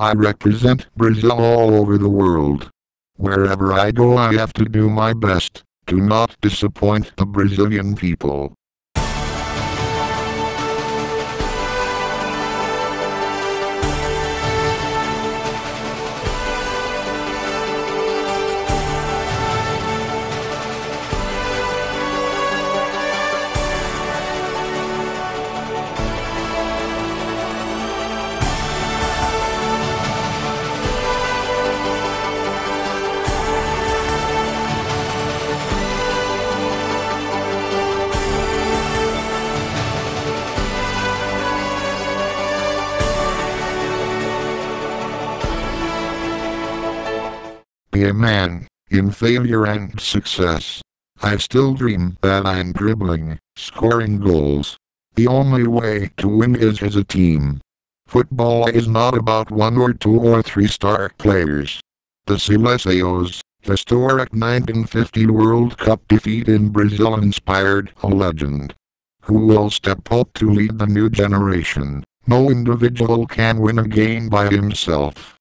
I represent Brazil all over the world. Wherever I go I have to do my best to not disappoint the Brazilian people. Be a man, in failure and success. I still dream that I'm dribbling, scoring goals. The only way to win is as a team. Football is not about 1 or 2 or 3 star players. The Seleção's historic 1950 World Cup defeat in Brazil inspired a legend who will step up to lead the new generation. No individual can win a game by himself.